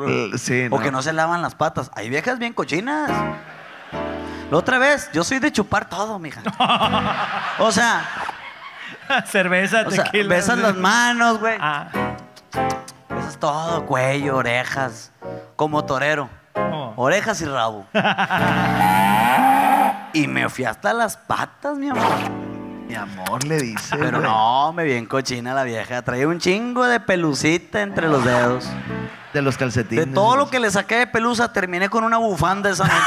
Sí, O que no se lavan las patas. Hay viejas bien cochinas. La otra vez, yo soy de chupar todo, mija. O sea, Cerveza, tequila. besas las manos, güey. Ah. Besas todo, cuello, orejas. Como torero. ¿Cómo? Orejas y rabo. Y me fui hasta las patas, mi amor. Mi amor, le dice. Pero güey. no, me bien cochina la vieja. Traía un chingo de pelucita entre los dedos. De los calcetines. De todo lo que le saqué de pelusa, terminé con una bufanda esa noche.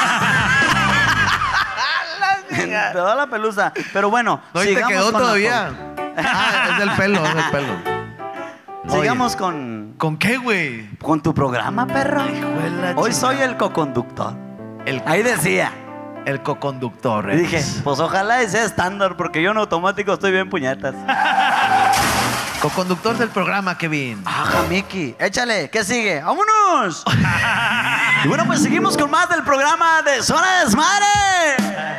En toda la pelusa. Pero bueno, No, y te sigamos quedó con la todavía. Ah, es del pelo, es del pelo. Sigamos Oye, ¿con qué, güey? con tu programa, perro. Hijo de la Hoy chingada. soy el coconductor. El, Ahí decía. el coconductor. Y dije, pues ojalá y sea estándar, porque yo en automático estoy bien puñetas. Coconductor del programa, Kevin. Ajá, Miki. Échale, ¿qué sigue? ¡Vámonos! Y bueno, pues seguimos con más del programa de Zona Desmadre.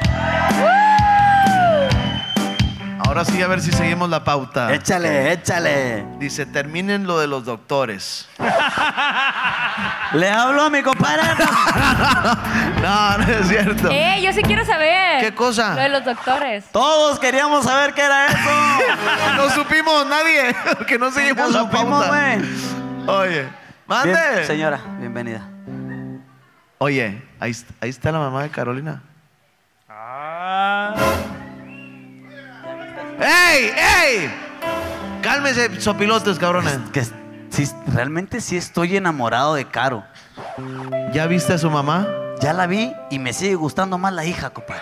Ahora sí, a ver si seguimos la pauta. Échale, échale. Dice, terminen lo de los doctores. Le hablo a mi compadre. No, no es cierto. Yo sí quiero saber. ¿Qué cosa? Lo de los doctores. Todos queríamos saber qué era eso. No supimos nadie, porque no seguimos No la supimos, pauta. güey. Oye, mande. Bien, señora, bienvenida. Oye, ahí está la mamá de Carolina. Ah. ¡Ey! ¡Ey! Cálmese, sopilotes, cabrones. Que sí, realmente sí estoy enamorado de Caro. ¿Ya viste a su mamá? Ya la vi y me sigue gustando más la hija, compadre.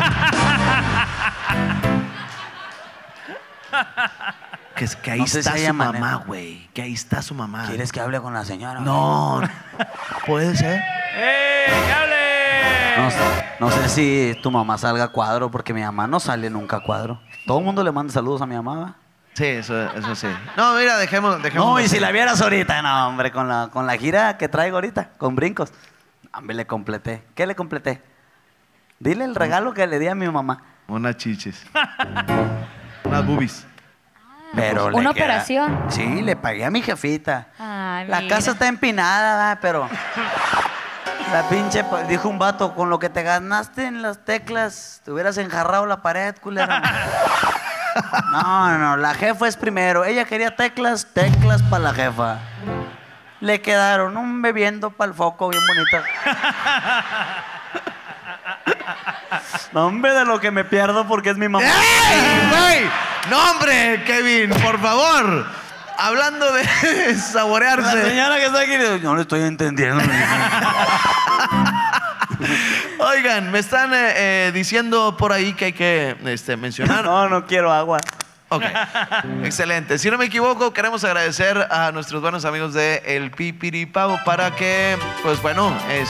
Que es que ahí No sé está si su haya mamá, manera. güey. Que ahí está su mamá. ¿Quieres que hable con la señora? No, puede ser. ¡Ey, hable! No sé si tu mamá salga a cuadro, porque mi mamá no sale nunca a cuadro. Todo el mundo le manda saludos a mi mamá, ¿va? Sí, eso sí. No, mira, dejemos. No, y así. si la vieras ahorita, no, hombre, con la gira que traigo ahorita, con brincos. Hombre, le completé. ¿Qué le completé? Dile el regalo que le di a mi mamá. Unas chichis. Unas boobies. Pero Una le queda- operación. Sí, le pagué a mi jefita. Ay, La mira. casa está empinada, ¿va? Pero la pinche, dijo un vato, con lo que te ganaste en las teclas, te hubieras enjarrado la pared, culera. No, la jefa es primero. Ella quería teclas para la jefa. Le quedaron un bebiendo para el foco bien bonito. No, hombre, de lo que me pierdo porque es mi mamá. ¡Ey, güey! ¡No, hombre, Kevin, por favor! Hablando de La saborearse. señora que está aquí, no le estoy entendiendo. Oigan, me están diciendo por ahí que hay que mencionar. No quiero agua. Ok, excelente. Si no me equivoco, queremos agradecer a nuestros buenos amigos de El Pipiripao para que, pues bueno,